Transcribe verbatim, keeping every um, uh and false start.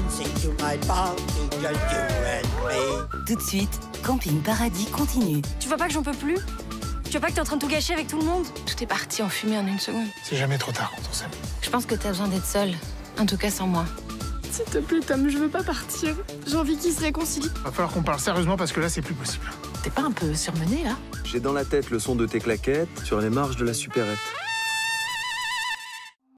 dancing to my party, just you and me. Tout de suite, Camping Paradis continue. Tu vois pas que j'en peux plus? Tu vois pas que t'es en train de tout gâcher avec tout le monde? Tout est parti en fumée en une seconde. C'est jamais trop tard quand on s'aime. Je pense que t'as besoin d'être seule. En tout cas, sans moi. S'il te plaît, Tom, je veux pas partir. J'ai envie qu'ils se réconcilient. Va falloir qu'on parle sérieusement parce que là, c'est plus possible. T'es pas un peu surmené, là? J'ai dans la tête le son de tes claquettes sur les marches de la supérette.